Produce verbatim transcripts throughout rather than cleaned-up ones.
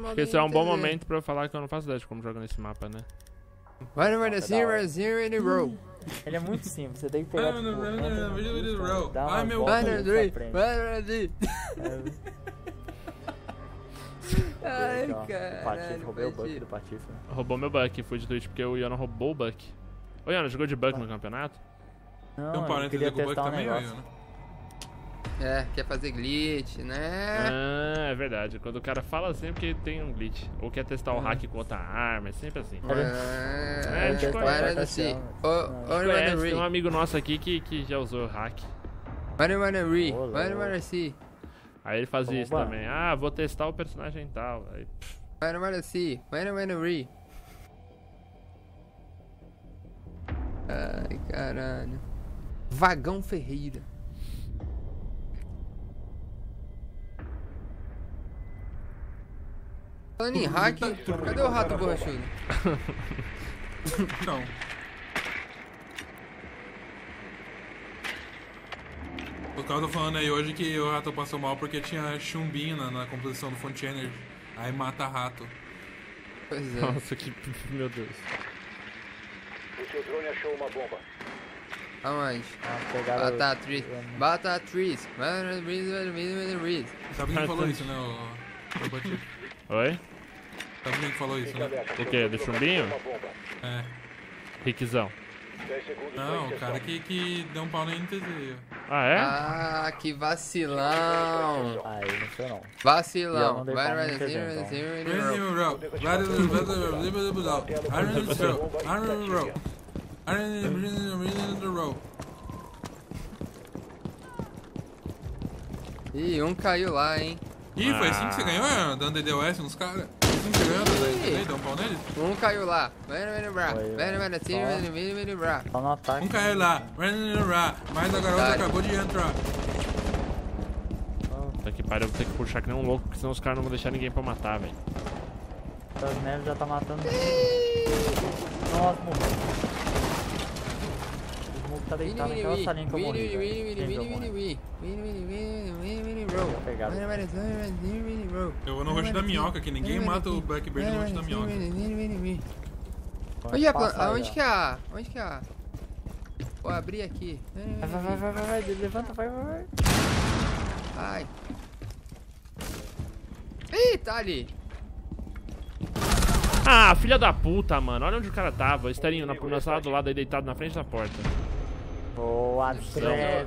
modo Esse é um bom N T Z. momento pra eu falar que eu não faço ideia de como joga nesse mapa, né? One, one, zero, zero in a row. Ele é muito simples, você tem que pegar, tipo, entra no pistol, dá uma Ai, meu volta One, e three, pra frente. one, three. Ai, Ó, caralho, Patife, roubei o buck Patife. do Patife. Roubou meu buck, fui de Twitch porque o Iana roubou o buck. Ô Iana, jogou de buck no campeonato? Não, Tem um eu parênteses queria com o Buck testar um também, negócio. ó, né? É, quer fazer glitch, né? Ah, é verdade. Quando o cara fala assim é porque tem um glitch. Ou quer testar o hack com outra arma, é sempre assim. É, a gente one, conhece. assim. Oh, one, Conhece, one, tem um re. amigo nosso aqui que, que já usou hack. One, one, re. Ô, One, louco. one, see. Aí ele fazia isso Oba. também. Ah, vou testar o personagem tal. Aí, pff, One, one, see. One, one, re. Ai, caralho. Vagão Ferreira. Falando em hack, cadê o rato borrachudo? Não. O cara tá falando aí hoje que o rato passou mal porque tinha chumbinho na, na composição do Fonte Energy. Aí mata rato. Pois é. nossa, que. Meu Deus. O seu drone achou uma bomba. Aonde? Ah, pegaram Bata o- trees. o- Bata trees. One, one, one, one, one. Sabe quem falou isso, né? O, o Patife? Oi? Sabe quem falou isso, né? O quê? Do chumbinho? Uma bomba. É. Rickzão. dez segundos pra Não, o inserção. cara que, que deu um pau na N T Z. Ah, é? Ah, que vacilão. Aí, não sei não. E eu Vacilão. não dei One, pau no one, N T Z, zero, então. zero, in a Run row. your row. Run your row. Run your row. Run your row. Run your row. Ih, um caiu lá, hein? Ih, foi assim que você ganhou, é? Dando D D O S nos caras? Foi assim que você ganhou, dando N T Z? Deu um pau neles? Um caiu lá. One, one, bra. Foi, One, one, zero, só- one, one, bra. Só no ataque. Um caiu lá. Run your row. Mas a garota Tá. acabou de entrar. Puta que pariu, eu vou ter que puxar que nem um louco, porque senão os caras não vão deixar ninguém pra matar, velho. O Tasnelli já tá matando. Nossa, morreu. O Smoke tá deitado naquela salinha que eu morri, velho. Quem viu eu morrer? Pegaram. Eu vou no rosto da minhoca, que ninguém mata o Blackbird no rosto da minhoca. Onde é a Passa planta? aí, Onde ó. que é a? Onde que é a? Vou abrir aqui. Vai, vai, vai, vai, vai, vai, levanta, vai, vai, vai. Ai. Ih, tá ali. Ah, filha da puta, mano. Olha onde o cara tava. Esterinho na, na sala do lado aí, deitado na frente da porta. Boa, André.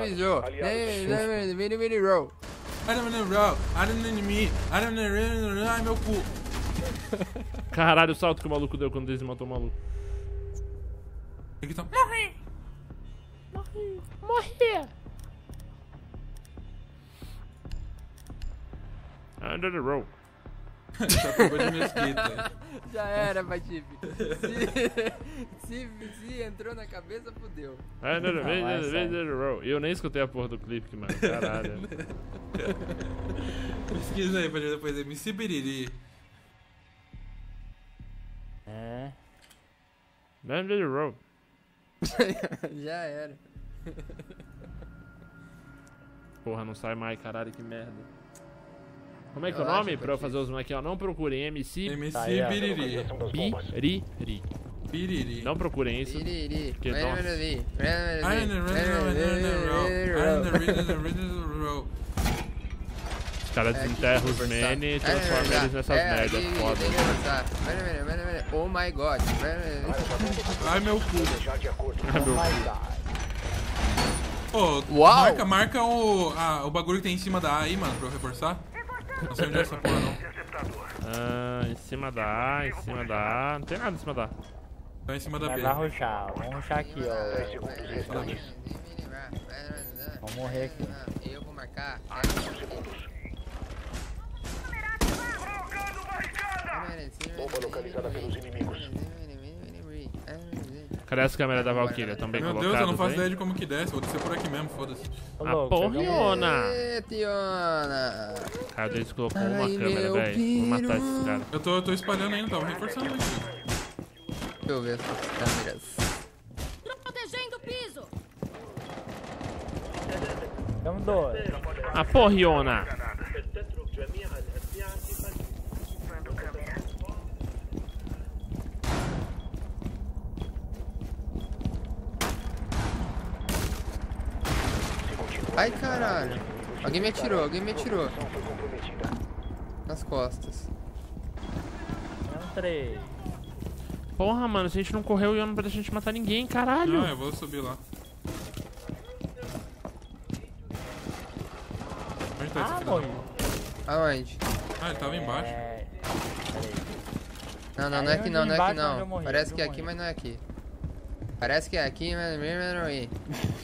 Row. I don't know, bro. I don't know me. I don't know. Ai, meu cu. Caralho, o salto que o maluco deu quando desmontou o maluco. Aqui tá. Morri! Morri! Morri! Under the rope. Já pegou de mesquita. Já era, Patife. Se, se, se entrou na cabeça, fudeu. Under the, Não, vai, under the, sai. under the rope. E eu nem escutei a porra do clipe, mano. Caralho. Pesquisa aí pra gente depois. M C Biriri. É. Under the rope. Já era. Porra, não sai mais, caralho, que merda. Como é que é o Relaxa, nome pra eu Patife. fazer os aqui, ó? Não procurem M C M C Tá aí, ó. Biriri. Biriri. Biriri. Não procurem isso. Iriri. Porque, Vai, nossa. vai, vai, I vai, don't know, vai, I vai, don't know, I don't vai, know. Os caras É, desenterram os conversar. men e É, transformam é, eles nessas é, merdas ali, foda. tem que conversar. Vai, vai, vai, vai, vai. Oh my god. Vai, vai, vai. Ai, meu cu. Já de acordo. Oh my god. Ô, Uau. marca, marca o, a, o bagulho que tem em cima da A aí, mano, pra eu reforçar. Não sei onde é essa porra, não. Ah, em cima da A, em cima da A. Não tem nada em cima da A. Tá em cima da Vai B. lá rushar, vamos rushar aqui, dez ó. segundos restantes. Vamos morrer aqui. Eu vou marcar. Bomba localizada pelos inimigos. Cadê as câmeras da Valkyria? Estão bem Meu colocadas Deus, eu não faço aí? ideia de como que desce. Vou descer por aqui mesmo, foda-se. Ô, Ah, louco, porra, pegamos- Iona! Ê, Tiona. Cara, eles colocou uma Ai, câmera, meu velho. Vou matar esses caras. Eu tô, eu tô espalhando ainda, tava reforçando aqui. Deixa eu ver essas câmeras. Protegendo o piso. Tamo dois. Ah, porra, Iona! Ai, caralho. Alguém me atirou, alguém me atirou. Nas costas. Entrei. Porra, mano, se a gente não correu, eu não pra gente matar ninguém, caralho. Não, eu vou subir lá. Onde tá esse Ah, filho da morri. Aonde? Ah, ele tava embaixo. É... Peraí. Não, não, Aí não é aqui onde não, não é aqui embaixo onde eu não. morri, Parece onde que é eu aqui, morri. mas não é aqui. Parece que é aqui, mas não é aqui.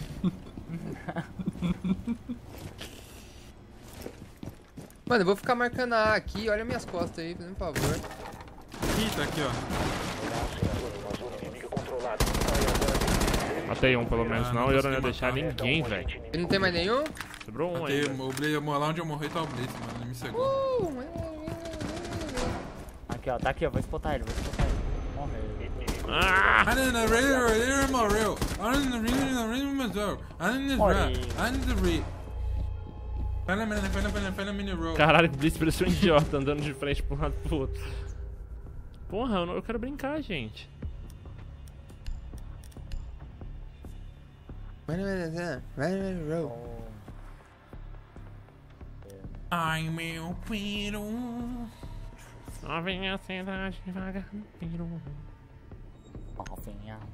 Mano, eu vou ficar marcando a A aqui, olha minhas costas aí, por favor. Ih, tá aqui, ó. Matei um, pelo menos. Ah, Não, não eu não ia consegui deixar matar. ninguém, velho. E não tem mais nenhum? Sobrou um Matei, ainda. o Blitz, lá onde eu morri tá o Blitz, mano. Ele me cegou. Uh, Aqui, ó. Tá aqui, ó. Vou espotar ele, vou espotar ele. Morreu. Ah! I didn't really, really, morreu. I didn't really, really, morreu. I didn't Morri. I didn't read. Fena, fena, fena, fena, mini roll. Caralho, que Blitz parecia um idiota andando de frente pra um lado pro outro. Porra, eu, não, eu quero brincar, gente. Ai, meu peru. Novinha cidade devagar no peru. Novinha.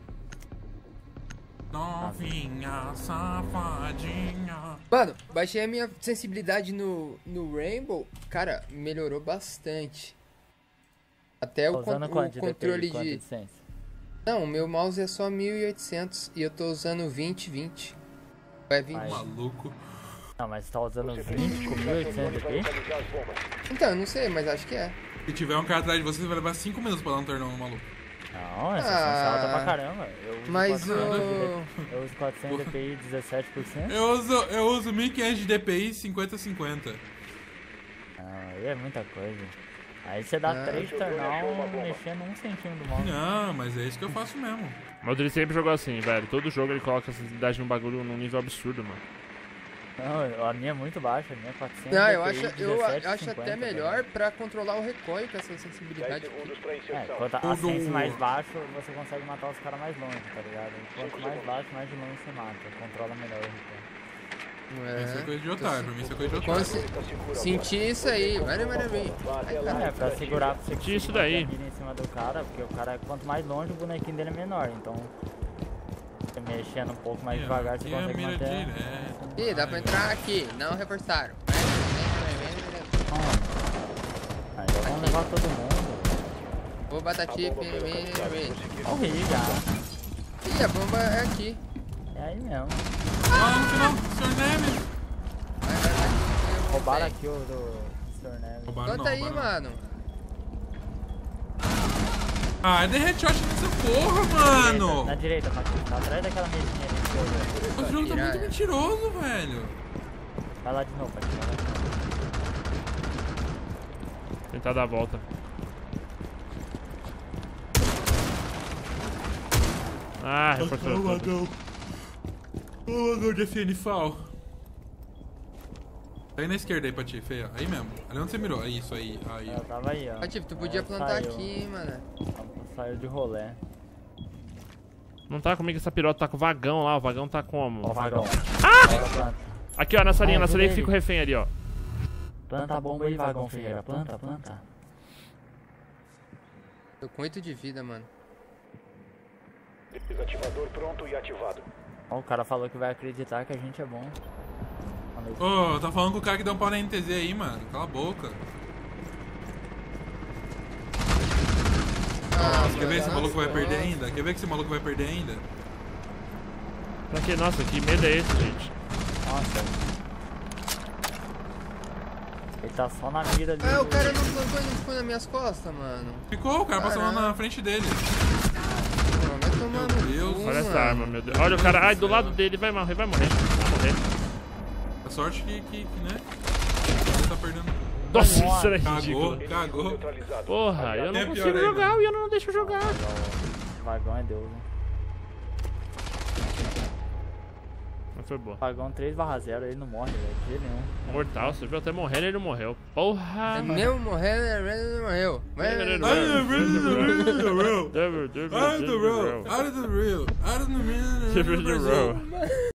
Novinha, safadinha. Mano, baixei a minha sensibilidade no, no Rainbow. Cara, melhorou bastante. Até o, Tá usando con- quanto o de controle D P I, quanto de... licença? Não, o meu mouse é só mil e oitocentos e eu tô usando vinte, vinte. Vai vinte. Ai. Maluco. Não, mas você tá usando vinte com mil e oitocentos D P I? Então, eu não sei, mas acho que é. Se tiver um cara atrás de você, você vai levar cinco minutos pra dar um turnão no maluco. Não, essa Ah, licença alta pra caramba. Eu uso Mas quatrocentos o... D P I, eu uso quatrocentos D P I dezessete por cento. Eu uso, eu uso mil e quinhentos de D P I cinquenta cinquenta. Não, aí é muita coisa. Aí você dá Ah. três turnout mexendo um centímetro do mouse. Não, mas é isso que eu faço mesmo. Mas ele sempre jogou assim, velho. Todo jogo ele coloca a sensibilidade no bagulho num nível absurdo, mano. Não, a minha é muito baixa, a minha é quatrocentos Não, eu D P I, acho, eu dezessete, acho cinquenta, até melhor pra controlar o recoil com essa sensibilidade. É, quanto a Todo- sense mais baixo, você consegue matar os caras mais longe, tá ligado? Quanto mais baixo, mais de longe você mata. Controla melhor o recoil. Isso é É. coisa de otário, pra mim isso é coisa de otário. Consi- Senti isso aí, vai, vai, vai. É, pra segurar, pra você Senti isso conseguir manter daí. a mira em cima do cara, porque o cara, quanto mais longe, o bonequinho dele é menor, então... Você mexendo um pouco mais devagar, você E a consegue mira manter... direto. Ih, dá pra entrar aqui, não reforçaram. Aí já vamos levar todo mundo. Vou batati, Morri já. Ih, a bomba é aqui. É aí mesmo. Ah, no final, senhor Neves. Vai, vai, vai. Roubaram aqui o do senhor Neves. Roubaram Conta não, aí, roubaram não. mano. Ah, dei headshot nessa porra, mano. Na direita, Patrick. Tá atrás daquela mesinha ali que eu olhei. O jogo tá Tirar, muito é. mentiroso, velho. Vai lá de novo, Patrick. Vai lá de novo. Tentar dar a volta. Ah, reforçou Ô, todo. Magão. Ô, Magão de F N Fal. Tá aí na esquerda aí pra ti, feia. Aí mesmo. Ali onde você mirou. Aí, isso aí. Aí. Ela tava aí, ó. Ó, tipo, tu podia É, plantar saiu. aqui, mano. Ela saiu de rolê. Não tá comigo essa pirota, tá com o vagão lá. O vagão tá como? Ó o vagão. Ah! Aqui, ó, nessa linha, Ah, nessa linha que ajuda fica o refém ali, ó. Planta a bomba aí, vagão, Ferreira. Planta, planta. Tô com oito de vida, mano. Desativador pronto e ativado. Ó, o cara falou que vai acreditar que a gente é bom. Falei, Ô, tá falando com o cara que deu um pau na N T Z aí, mano. Cala a boca. Ah, Quer ver que esse mano, maluco vai nossa. perder ainda? Quer ver que esse maluco vai perder ainda? Pra que? Nossa, que medo é esse, gente? Nossa. Ele tá só na mira ali. Ah, o cara não plantou e não ficou nas minhas costas, mano. Ficou, o cara passou lá Caramba. na frente dele. Pô, vai tomar no Deus. cu, Olha essa mano. arma, meu Deus. Olha o cara, ai, do lado dele, vai morrer, vai morrer. Vai morrer. A sorte que, que, que né? Ele tá perdendo. Nossa, Nossa, isso era Cagou, ridículo. cagou. Neutralizado. Porra, eu não É pior consigo ainda. jogar, o Ian não deixa eu jogar. O vagão é Deus, né? Mas foi boa. Vagão três barra zero, ele não morre, velho. De jeito nenhum. Mortal, você viu até morrendo, ele não morreu. Porra! É mesmo morrendo, ele não morreu. Vai, vai, vai. Out of the real. Devil, devil, Out of the devil, real. Out of the real. Out of the real. Devil, devil.